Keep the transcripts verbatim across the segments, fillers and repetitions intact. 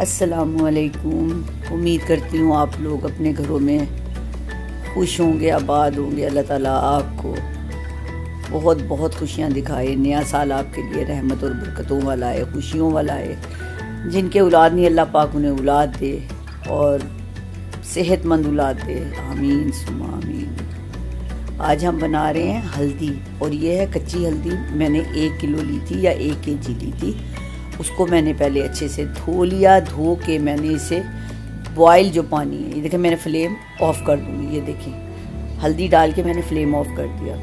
अस्सलामुअलैकुम। उम्मीद करती हूँ आप लोग अपने घरों में खुश होंगे, आबाद होंगे। अल्लाह ताला आपको बहुत बहुत खुशियाँ दिखाए। नया साल आपके लिए रहमत और बरकतों वाला है, खुशियों वाला है। जिनके औलाद नहीं अल्लाह पाक उन्हें औलाद दे और सेहतमंद औलाद दे। आमीन सुमा आमीन। आज हम बना रहे हैं हल्दी, और ये है कच्ची हल्दी। मैंने एक किलो ली थी या एक के जी ली थी। उसको मैंने पहले अच्छे से धो लिया। धो के मैंने इसे बॉयल जो पानी है, ये देखें, मैंने फ्लेम ऑफ कर दूँगी। ये देखें, हल्दी डाल के मैंने फ्लेम ऑफ कर दिया।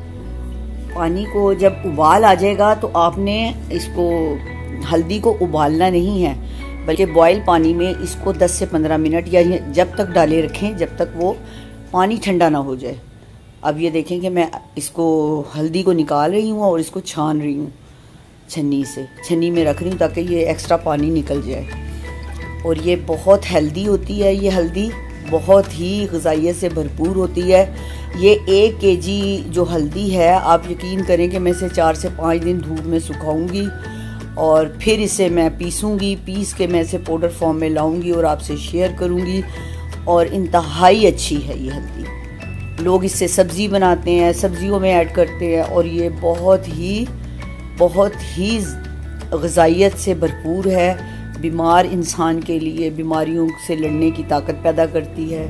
पानी को जब उबाल आ जाएगा तो आपने इसको हल्दी को उबालना नहीं है, बल्कि बॉयल पानी में इसको दस से पंद्रह मिनट या जब तक डाले रखें जब तक वो पानी ठंडा ना हो जाए। अब ये देखें कि मैं इसको हल्दी को निकाल रही हूँ और इसको छान रही हूँ छन्नी से। छन्नी में रख रही हूँ ताकि ये एक्स्ट्रा पानी निकल जाए। और ये बहुत हेल्दी होती है। ये हल्दी बहुत ही ग़िज़ाइयत से भरपूर होती है। ये एक केजी जो हल्दी है, आप यकीन करें कि मैं इसे चार से पाँच दिन धूप में सुखाऊंगी और फिर इसे मैं पीसूँगी। पीस के मैं इसे पाउडर फॉर्म में लाऊंगी और आपसे शेयर करूँगी। और इंतहाई अच्छी है ये हल्दी। लोग इससे सब्ज़ी बनाते हैं, सब्जियों में ऐड करते हैं, और ये बहुत ही बहुत ही ग़िज़ाइयत से भरपूर है। बीमार इंसान के लिए बीमारियों से लड़ने की ताकत पैदा करती है।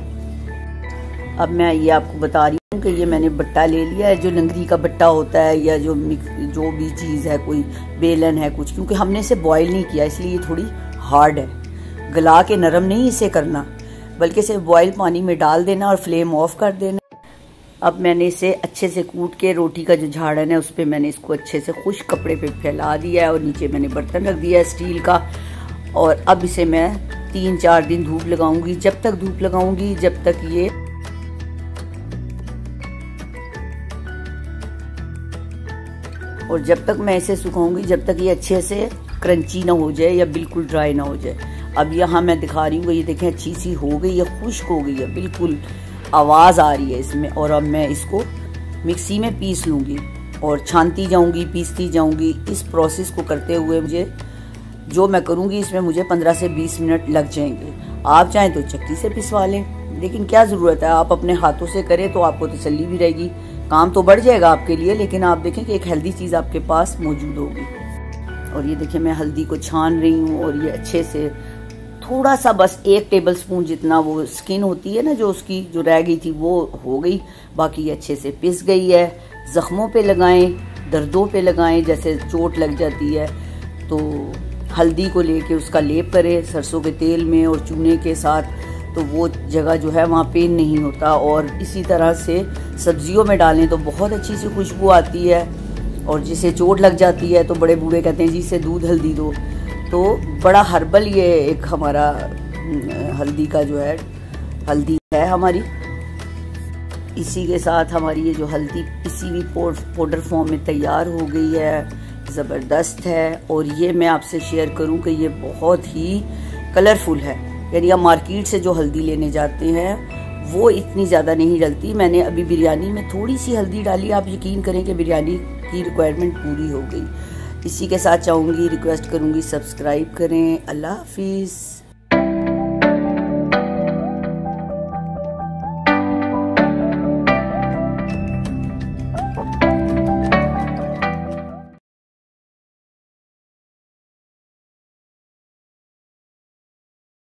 अब मैं ये आपको बता रही हूँ कि ये मैंने बट्टा ले लिया है, जो लंगड़ी का बट्टा होता है, या जो जो भी चीज़ है, कोई बेलन है कुछ, क्योंकि हमने इसे बॉयल नहीं किया इसलिए ये थोड़ी हार्ड है। गला के नरम नहीं इसे करना, बल्कि इसे बॉयल पानी में डाल देना और फ्लेम ऑफ कर देना। अब मैंने इसे अच्छे से कूट के, रोटी का जो झाड़न है उस पर मैंने इसको अच्छे से खुश कपड़े पे फैला दिया है, और नीचे मैंने बर्तन रख दिया है स्टील का। और अब इसे मैं तीन चार दिन धूप लगाऊंगी। जब तक धूप लगाऊंगी जब तक ये और जब तक मैं इसे सुखाऊंगी जब तक ये अच्छे से क्रंची ना हो जाए या बिल्कुल ड्राई ना हो जाए। अब यहाँ मैं दिखा रही हूँ, ये देखें अच्छी सी हो गई है, खुश्क हो गई है, बिल्कुल आवाज़ आ रही है इसमें। और अब मैं इसको मिक्सी में पीस लूँगी और छानती जाऊँगी, पीसती जाऊँगी। इस प्रोसेस को करते हुए मुझे जो मैं करूँगी इसमें मुझे पंद्रह से बीस मिनट लग जाएंगे। आप चाहें तो चक्की से पिसवा लें, लेकिन क्या ज़रूरत है, आप अपने हाथों से करें तो आपको तसल्ली भी रहेगी। काम तो बढ़ जाएगा आपके लिए, लेकिन आप देखें कि एक हेल्दी चीज़ आपके पास मौजूद होगी। और ये देखिए, मैं हल्दी को छान रही हूँ और ये अच्छे से थोड़ा सा, बस एक टेबल स्पून जितना वो स्किन होती है ना जो उसकी जो रह गई थी वो हो गई, बाकी ये अच्छे से पिस गई है। ज़ख्मों पे लगाएं, दर्दों पे लगाएं, जैसे चोट लग जाती है तो हल्दी को लेके उसका लेप करें सरसों के तेल में और चूने के साथ, तो वो जगह जो है वहाँ पेन नहीं होता। और इसी तरह से सब्जियों में डालें तो बहुत अच्छी सी खुशबू आती है। और जिसे चोट लग जाती है तो बड़े बूढ़े कहते हैं जी इसे दूध हल्दी दो, तो बड़ा हर्बल ये एक हमारा हल्दी का जो है हल्दी है हमारी। इसी के साथ हमारी ये जो हल्दी इसी भी पाउडर फॉर्म में तैयार हो गई है, ज़बरदस्त है। और ये मैं आपसे शेयर करूं कि ये बहुत ही कलरफुल है। यानी आप मार्केट से जो हल्दी लेने जाते हैं वो इतनी ज़्यादा नहीं डलती। मैंने अभी बिरयानी में थोड़ी सी हल्दी डाली, आप यकीन करें कि बिरयानी की रिक्वायरमेंट पूरी हो गई। इसी के साथ चाहूँगी, रिक्वेस्ट करूँगी, सब्सक्राइब करें। अल्लाह हाफिज़।